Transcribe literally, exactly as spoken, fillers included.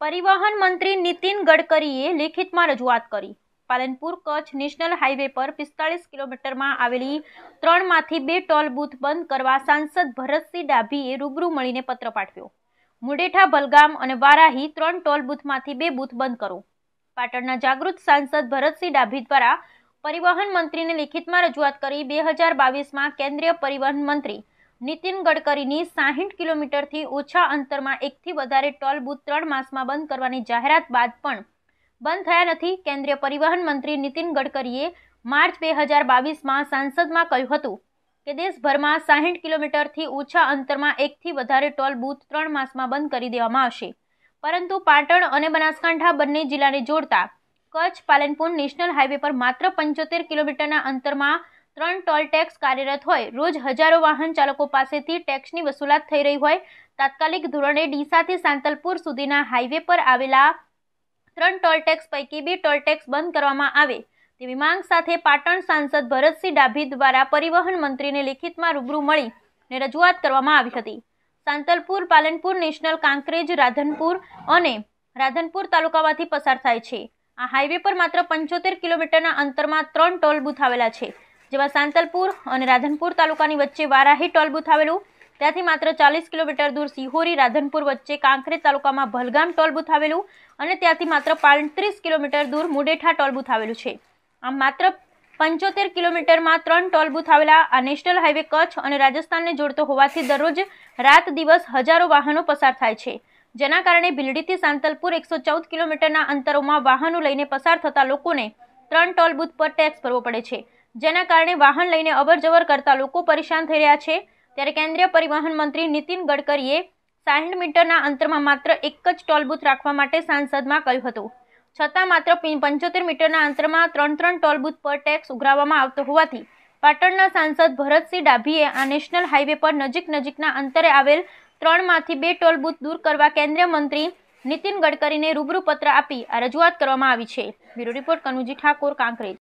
પરિવહન મંત્રી નીતિન ગડકરીએ લેખિતમાં રજૂઆત કરી। પાલનપુર કચ્છ નેશનલ હાઈવે પર પિસ્તાળીસ કિલોમીટરમાં આવેલી ત્રણમાંથી બે ટોલ બૂથ બંધ કરવા સાંસદ ભરતસિંહ ડાભીએ રૂબરૂ મળીને પત્ર પાઠવ્યો। મુડેઠા, ભલગામ અને વારાહી ત્રણ ટોલ બૂથમાંથી બે બૂથ બંધ કરો। પાટણના જાગૃત સાંસદ ભરતસિંહ ડાભી દ્વારા પરિવહન મંત્રીને લેખિતમાં રજૂઆત કરી બે હજાર બાવીસમાં કેન્દ્રીય પરિવહન મંત્રી નીતિન ગડકરીની સાહીઠ કિલોમીટરથી ઓછા અંતરમાં એકથી વધારે ટોલ બૂથ ત્રણ માસમાં બંધ કરવાની જાહેરાત બાદ પણ બંધ થયા નથી। કેન્દ્રીય પરિવહન મંત્રી નીતિન ગડકરીએ માર્ચ બે હજાર બાવીસમાં સાંસદમાં કહ્યું હતું કે દેશભરમાં સાહીઠ કિલોમીટરથી ઓછા અંતરમાં એકથી વધારે ટોલ બૂથ ત્રણ માસમાં બંધ કરી દેવામાં આવશે, પરંતુ પાટણ અને બનાસકાંઠા બંને જિલ્લાને જોડતા કચ્છ પાલનપુર નેશનલ હાઈવે પર માત્ર પંચોતેર કિલોમીટરના અંતરમાં ત્રણ ટોલ ટેક્સ કાર્યરત હોય, રોજ હજારો વાહન ચાલકો પાસેથી ટેક્સની વસૂલાત થઈ રહી હોય, તાત્કાલિક ધોરણે ડીસાથી સાંતલપુર સુધીના હાઈવે પર આવેલા ત્રણ ટોલ ટેક્સ પૈકી બે ટોલ ટેક્સ બંધ કરવામાં આવે તેવી માંગ સાથે પાટણ સાંસદ ભરતસિંહ ડાભી દ્વારા પરિવહન મંત્રીને લેખિતમાં રૂબરૂ મળીને રજૂઆત કરવામાં આવી હતી। સાંતલપુર પાલનપુર નેશનલ કાંકરેજ રાધનપુર અને રાધનપુર તાલુકામાંથી પસાર થાય છે। આ હાઈવે પર માત્ર પંચોતેર કિલોમીટરના અંતરમાં ત્રણ ટોલ બૂથ આવેલા છે, જેમાં સાંતલપુર અને રાધનપુર તાલુકાની વચ્ચે વારાહી ટોલ બૂથ આવેલું, ત્યાંથી માત્ર ચાલીસ કિલોમીટર દૂર સિહોરી રાધનપુર વચ્ચે કાંકરેજ તાલુકામાં ભલગામ ટોલ બૂથ આવેલું અને ત્યાંથી માત્ર પાંત્રીસ કિલોમીટર દૂર મુડેઠા ટોલ બૂથ આવેલું છે। આમ માત્ર પંચોતેર કિલોમીટરમાં ત્રણ ટોલ બૂથ આવેલા આ નેશનલ હાઈવે કચ્છ અને રાજસ્થાનને જોડતો હોવાથી દરરોજ રાત દિવસ હજારો વાહનો પસાર થાય છે, જેના કારણે ભીલડીથી સાંતલપુર એકસો ચૌદ કિલોમીટરના અંતરોમાં વાહનો લઈને પસાર થતા લોકોને ત્રણ ટોલ બૂથ પર ટેક્સ ભરવો પડે છે, જેના કારણે વાહન લઈને અવરજવર કરતા લોકો પરેશાન થઈ રહ્યા છે। ત્યારે કેન્દ્રીય પરિવહન મંત્રી નીતિન ગડકરીએ સાહીઠ મીટરના અંતરમાં માત્ર એક જ ટોલ બૂથ રાખવા માટે સાંસદમાં કહ્યું હતું, છતાં માત્ર પંચોતેર મીટરના અંતરમાં ત્રણ ત્રણ ટોલ બૂથ પર ટેક્સ ઉઘરાવવામાં આવતો હોવાથી પાટણના સાંસદ ભરતસિંહ ડાભીએ આ નેશનલ હાઈવે પર નજીક નજીકના અંતરે આવેલ ત્રણમાંથી બે ટોલ બૂથ દૂર કરવા કેન્દ્રીય મંત્રી નીતિન ગડકરીને રૂબરૂ પત્ર આપી આ રજૂઆત કરવામાં આવી છે। Bureau report Kanuji Thakor, Kankrej.